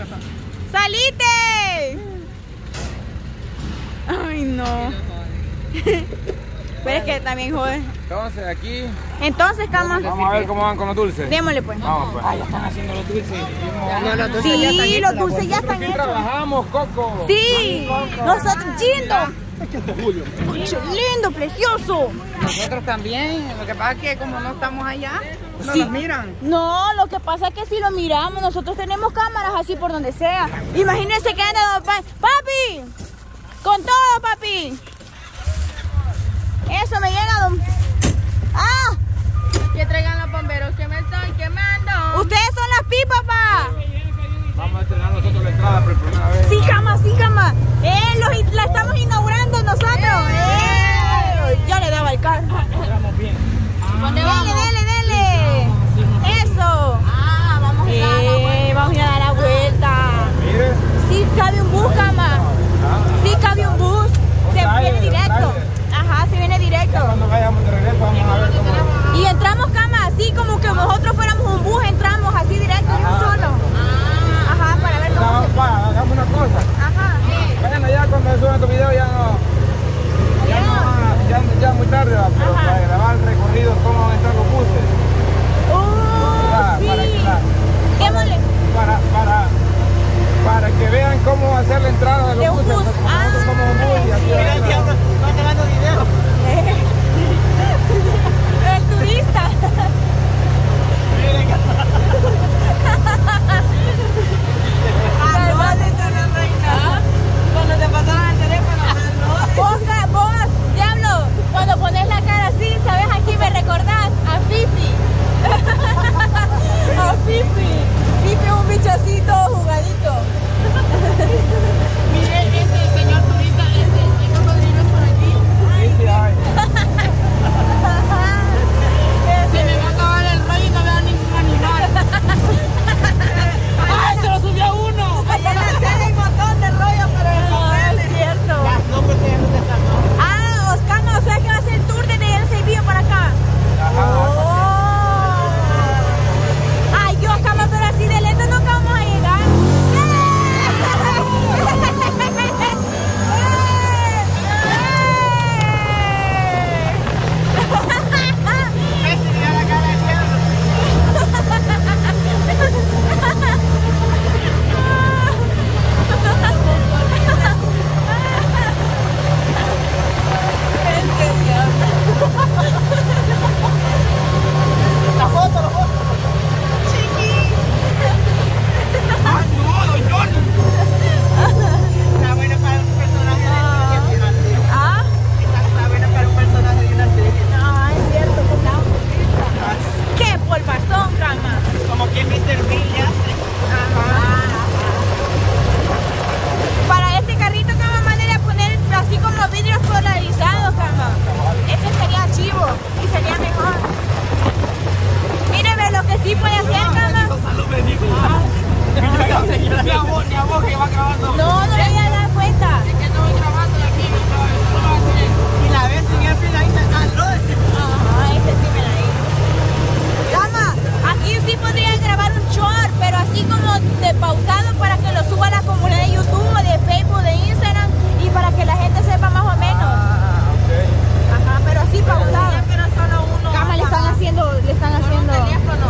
¡Salite! Ay, no. Pero es que también jode. Entonces aquí. Entonces, cama. Vamos a ver cómo van con los dulces. Démosle pues. Vamos pues. Ah, ya están haciendo los dulces. Sí, los dulces ya están ¿Qué hechos. trabajamos, Coco? Sí, nosotros, lindo. Lindo, precioso. Nosotros también. Lo que pasa es que como no estamos allá, no Sí. nos miran. No, lo que pasa es que si lo miramos, nosotros tenemos cámaras así por donde sea. Imagínense que anda papi, con todo, papi. Eso me llega, don. ¡Ah! Que traigan los bomberos que me están quemando. Ustedes son las pipas, pa. Vamos a estrenar nosotros la entrada por primera vez. Sí, cama, sí, cama. La estamos inaugurando nosotros. Yo le daba el carro. ¿Dónde vamos? Dele. Eso. Ah, vamos a ir a dar la vuelta. Vamos a ir a dar la vuelta. Mire. Sí, cabe un bus, cama. Sí, cabe un bus. Se viene directo. Ajá, se viene directo. Cuando vayamos de regreso vamos a ver cómo. Y entramos, cama, así como que nosotros fuéramos un bus, entramos así directo de un solo. Ajá, para ver cómo. Hagamos una cosa. Ajá. Vayan allá cuando suban estos videos ya muy tarde, ¿va? Pero Ajá. para grabar el recorrido, cómo van a estar los buses. Sí. Démosle. Para que vean cómo hacer la entrada de De los un buses. bus. Nosotros somos un bus y así Mira el diablo, no te mando video. El turista. Cuando te pasaron el teléfono, Vos, diablo, cuando pones la cara así, ¿sabes a quién me recordás? A Fifi. A Fifi. Fifi es un bicho así todo jugadito. Mire, señor turista, hay cocodrilos por aquí. Sí, hay. Se me va a acabar el rollo y no veo ningún animal. ¡Ay, se lo subió a uno! allá en la sede hay un montón de rollo, pero en No, es cierto. no, porque ya no te salgo. Ah, Oscama, o sea que va a ser el tour desde el Sevilla para acá. Oh. Ay, Dios, Oscama, pero así de lento nunca vamos a llegar. ¿Ves? Mira la cara de diablo. La foto. Ay, no, don Johnny. Está buena para un personaje de serie, fíjate. Ah, Está buena para un personaje de una serie. no, es cierto que está un turista. ¡Qué polvazón, Cama! Como que Mr. Bill ya hace. Para este carrito, Cama, manera de poner así como los vidrios polarizados, Cama. Este sería chivo y sería mejor. Míreme lo que sí puede hacer, Cama. Salud, me dijo. Ni a vos que va grabando. No le voy a dar cuenta. Es que no voy grabando de aquí, no va a hacer. Y la vez en el final dice, aló. Ajá, este sí me la hizo. Cama, aquí sí podrían grabar un short, pero así como de pausado para que lo suba a la comunidad de YouTube, de Facebook, de Instagram y para que la gente sepa más o menos. Ajá, pero así pausado. Pero solo uno. Cama, le están haciendo. Teléfono.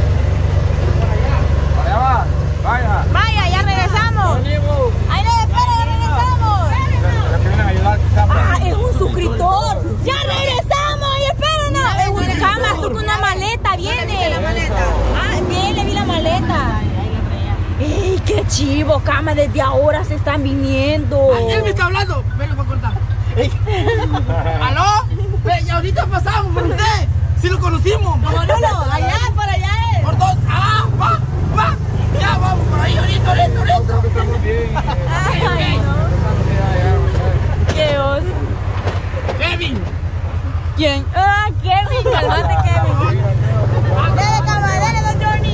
Allá va. Vaya. Vaya, ya regresamos. Venimos. Ahí le espera, ya regresamos. Los que vienen a ayudar quizás. Ah, es un suscriptor. Ya regresamos, y espérenos. Cama, tú con una maleta, viene. La maleta. Ah, bien, le vi la maleta. ¡Ey, qué chivo, Cama! Desde ahora se están viniendo. Él me está hablando. Venga para contar. ¿Aló? Ve, ya ahorita pasamos por usted. Si lo conocimos. No, allá, para allá es. Por dos. Ah, va. Ya vamos por ahí, ahorita. Creo que estamos bien. Ay, no. Qué oso. Kevin. ¿Quién? Ah, Kevin, calmate, Kevin. Dale, Cama, dale, don Johnny.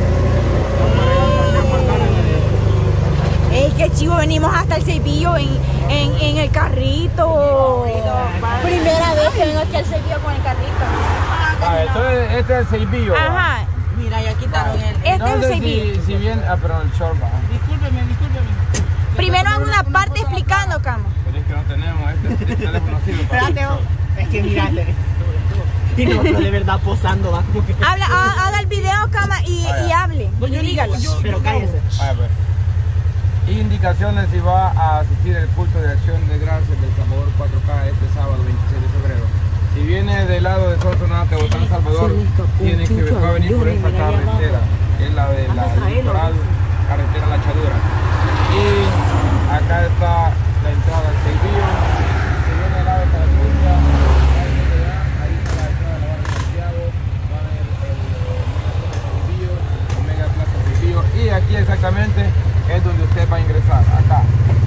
¡Ey, qué chivo! Venimos hasta el Cebillo en el carrito. Primera vez que vengo aquí al Cebillo con el carrito. Entonces este es el Seibillo. Ajá. Mira, ya quitaron el... Este es un Entonces, Seibí. si bien, pero el short va. Discúlpeme. Primero en una parte explicando, cama. Pero es que no tenemos este teléfono sirve para Espérate, el short. es que mírate. Y nosotros de verdad posando, va como que... Haga el video, cama, y hable. Dígalo. Pero cállese. Vaya, pues. Indicaciones si va a asistir al culto de acción de gracias del Salvador 4K este sábado 26 de febrero. Si viene del lado de Sonsonate o San Salvador, tiene que va a venir por esta carretera, que es la de la litoral, carretera La Chadura. Y acá está la entrada al Seibío. Si viene del lado de Calatrava, ahí está la entrada de la barra de Santiago, va a haber el Seibío, Omega Plaza Seibío, y aquí exactamente es donde usted va a ingresar, acá.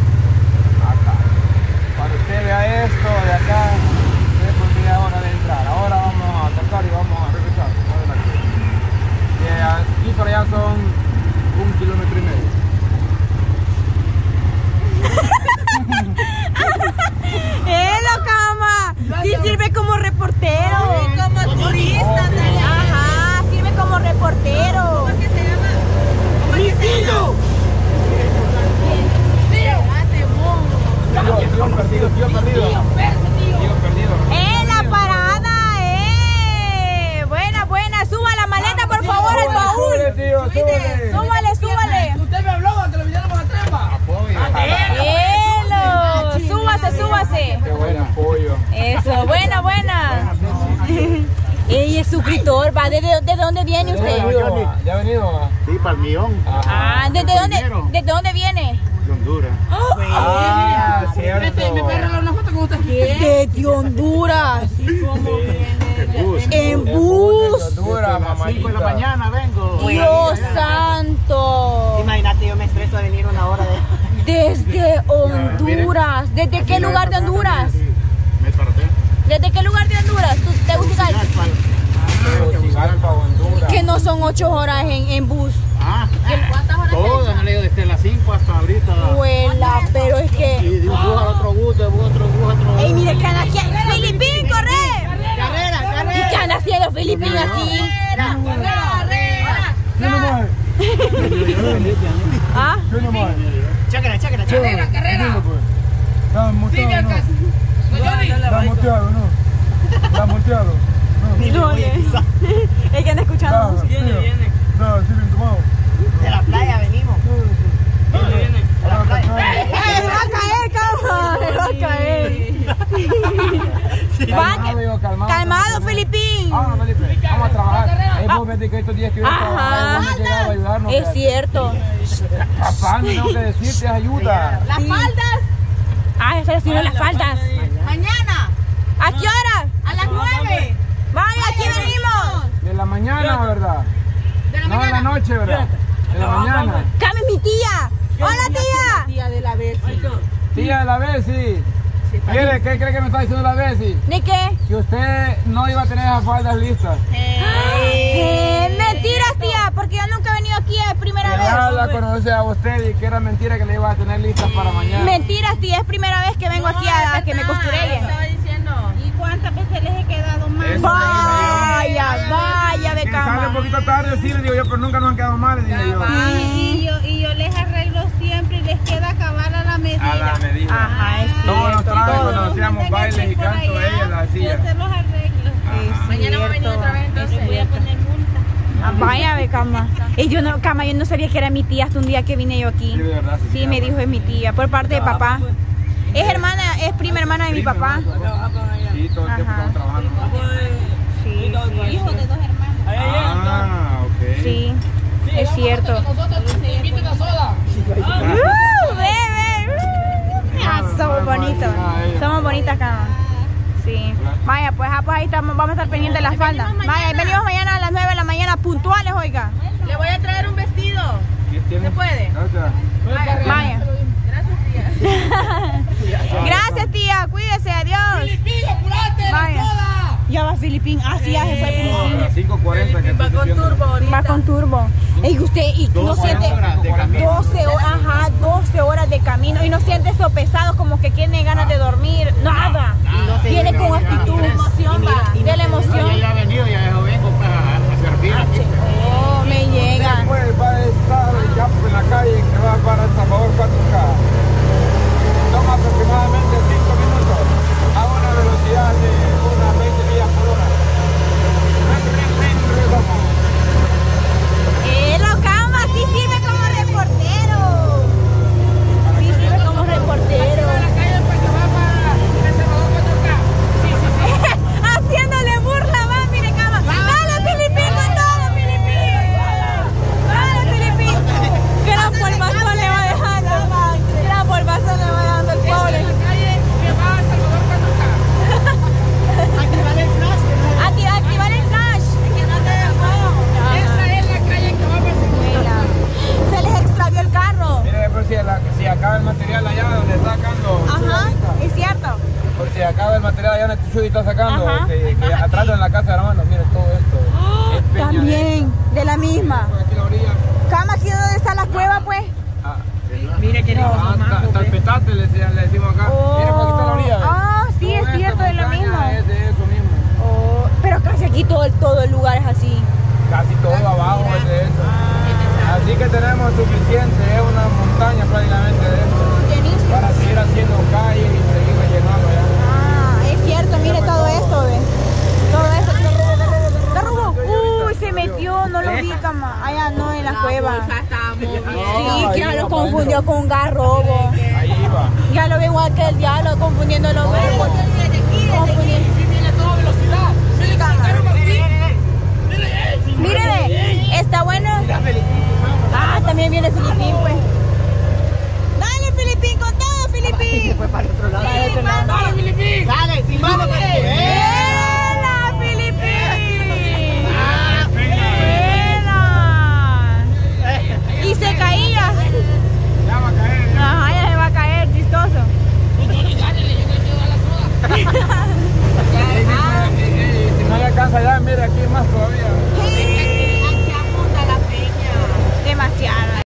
Cuando usted vea esto de acá, usted pondría hora de entrar. Ahora vamos a atacar y vamos a regresar. Y para allá son 1,5 kilómetros. ¡Hello, cama! Sí sirve como reportero. Como turista. Ajá, sirve como reportero. ¿Cómo es que se llama? ¿Cómo es que se llama? Tío perdido. La parada! Buena. Suba la maleta, por favor, al baúl. Súbele, tío, súbele. Súbale. Usted me habló que lo vinieron por la tremba. ¡Hello! Súbase. Qué buen apoyo. Eso, buena. Ella es suscriptor, va. ¿De dónde viene usted? ¿Ya ha venido? Sí, para el millón. ¿Desde dónde viene? De Honduras. Ah, cierto. ¿Me puede regalar una foto con usted? Desde Honduras. En De bus. Honduras, A las 5 de la mamacita. mañana vengo. Dios santo. Imagínate, yo me estreso a venir una hora de... Desde Honduras. ¿Desde qué lugar de Honduras? Me tardé. ¿Desde qué lugar de Honduras? ¿Tú te gusta? Tegucigalpa, Honduras. Que no son 8 horas en bus. ¿Cuántas horas? Todo, no le digo desde las 5 hasta ahorita. Huela, pero es Y que... de un bus al otro bus, de bus a otro bus, a otro bus. ¡Ey, mire que anda aquí! ¡Filipín, corre! Carrera. ¿Y qué anda haciendo Filipín aquí? Carrera. ¿Ah? Cháquera. Carrera. Está Sí, me alcanza. No, Johnny. Está muteado, ¿no? Está muteado. No, es que anda escuchando. Viene. Está, sí, bien tomado. De la playa venimos. Viene. ¡Me va a caer, cama! ¡Me va a caer! Calmado, Filipín. Ah, Felipe, vamos a trabajar. Vos ves que estos días que yo trabajaba, vos me llegaba a ayudarnos. Es cierto. Papá, no tengo que decirte, ayuda. Las faldas. Ah, esas son las faldas. Mañana. ¿A qué hora? A las 9. Vaya, aquí venimos. De la mañana, ¿verdad? No, de la noche, ¿verdad? De la mañana. Cami, mi tía. Hola, tía. Tía de la vez. Tía de la Bessie. Mire, ¿qué cree que me está diciendo la Bessie? ¿De qué? Que usted no iba a tener esas faldas listas. Mentiras, tía, porque yo nunca he venido aquí, es primera Que ya vez. la conoce a usted y que era mentira que le iba a tener listas para mañana. Mentiras, tía, es primera vez que vengo aquí a que me costureen. diciendo. ¿Y cuántas veces les he quedado mal? Eso Vaya, de Que sale un cama. poquito tarde, sí, le digo yo, pero nunca nos han quedado mal, le dije yo. Y yo les arreglo siempre y les queda acabar a la medida. A la medida. Ajá, es Todos los cierto. trajes todo. cuando hacíamos bailes y canto, ella las hacía. Yo se los arreglo. Mañana va a venir otra vez, entonces voy a poner multa. Vaya, ve, cama. Y yo no, cama, yo no sabía que era mi tía hasta un día que vine yo aquí. Sí, de verdad, sí, Sí, me dijo es mi tía, por parte de papá. Es hermana, es prima hermana de mi papá. Sí, todo el tiempo Ajá. estamos trabajando. Sí, Hijo de 2 hermanos. Ah, ok. sí, es cierto. Nosotros te inviten a soda. Bebé. Somos bonitos. Somos bonitas, cama. Sí. Vaya, pues ahí estamos, vamos a estar pendientes de las faldas. Vaya, venimos mañana a las 9 de la mañana puntuales, oiga. Le voy a traer un vestido. ¿Se puede? Gracias. Vaya. Gracias, tía. Cuídese, adiós. Filipín, apurate, la Vaya. soda. Ya va Filipín. Ah, sí, ya se fue A Filipín. las 5:40 que estoy diciendo. Va con turbo. Y usted, y no siente 12 horas, ajá, 12 horas de camino. Y no siente eso pesado, como que tiene ganas de dormir. Nada. Viene con actitud. De la emoción. Ya he venido, ya vengo para servir aquí. Chuy está sacando, Ajá. que atrás en la casa de hermanos, mire todo esto. Es peña También, de la misma. Aquí a la orilla. Cama, aquí donde está la cueva, pues. Ah, Mire que está el petate, le decimos acá. Mire, por aquí está la orilla. ¿ve? Ah, sí, Toda es esta cierto, es lo montaña mismo. Es de eso mismo. Oh, pero casi aquí todo el lugar es así. Casi todo abajo es de eso. Así que tenemos suficiente, es una montaña prácticamente de eso. Buenísimo. Para seguir haciendo calles y seguir rellenando allá. Ah, es cierto, mire todo esto, ve. Todo esto. Garrubo. Uy, se metió, no lo vi, cama. Allá no, en la cueva. Sí, que ya lo confundió con un garrobo. Ahí iba. Ya lo ve igual que el diablo, confundiendo los verbos. Viene a toda velocidad. Mire, carro Martín. Mire, ve, está bueno. Ah, también viene Filipín, pues. Dale, Filipín, con todo, Filipín. fue para el otro lado. Dale, otro lado. Dale, Filipín. Dale, sin mano que ¡Buena, Filipín! ¡Buena! Y se caía. Ya va a caer. Ajá, ya se va a caer, chistoso. Si no le alcanza ya, mire aquí más todavía. Demasiado.